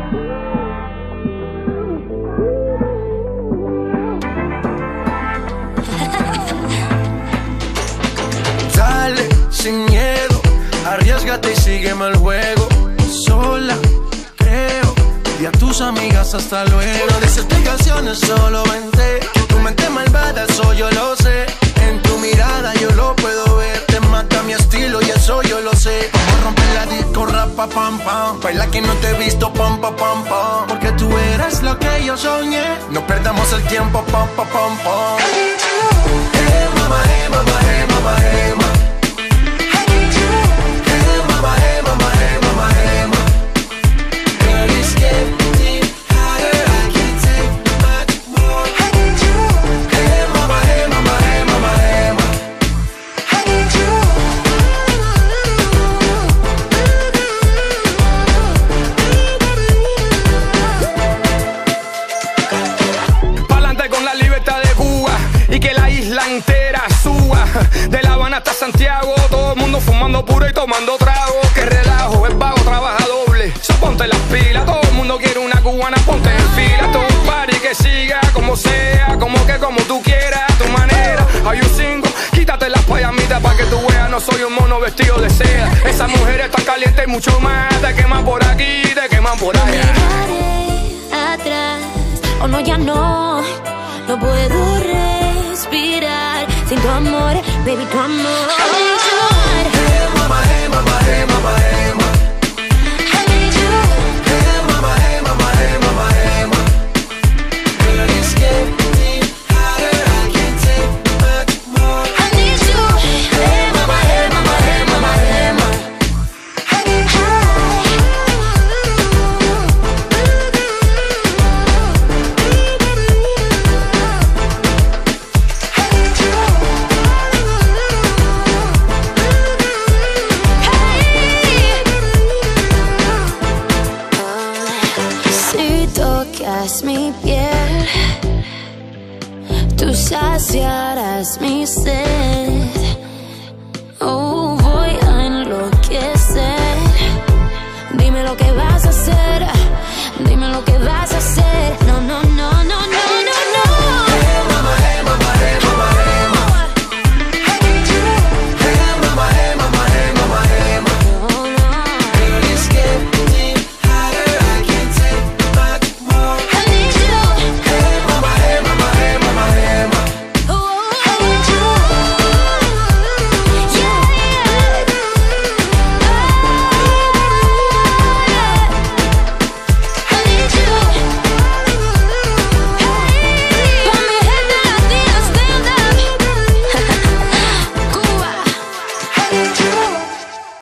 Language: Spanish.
Dale, sin miedo, arriésgate y sígueme el juego. Sola, creo, y a tus amigas hasta luego. No dices explicaciones, solo vente. Tu mente malvada, eso yo lo sé. En tu mirada yo lo puedo ver. Te mata mi estilo y eso yo lo sé. Vamos a romper la disco, rapa, pam, pam. Baila que no te he visto, pam, pam, pam, pam. Porque tú eres lo que yo soñé. No perdamos el tiempo, pam, pam, pam, pam. Hey, mama, hey, mama, hey, mama, hey, mama. Entera suba, de La Habana hasta Santiago, todo el mundo fumando puro y tomando trago. Que relajo, el vago trabaja doble, so ponte las pilas, todo el mundo quiere una cubana, ponte en fila. Todo un party que siga, como sea, como que como tú quieras, a tu manera. Hay un cinco, quítate las payamitas pa' que tú veas, no soy un mono vestido de seda. Esas mujeres están calientes y mucho más, te queman por aquí, te queman por allá. Miraré atrás, o no, ya no puedo respirar sin tu amor, baby, tu amor. Hey, mama, hey, mama, hey, mama, hey, mama. I need you. Hey, mama, hey, mama, hey, mama, hey, mama. Girl, it's getting hotter, I can't take much more. I need you. Hey, mama, hey, mama, hey, mama, hey, mama. I need you. Mi piel, tú saciarás mi sed.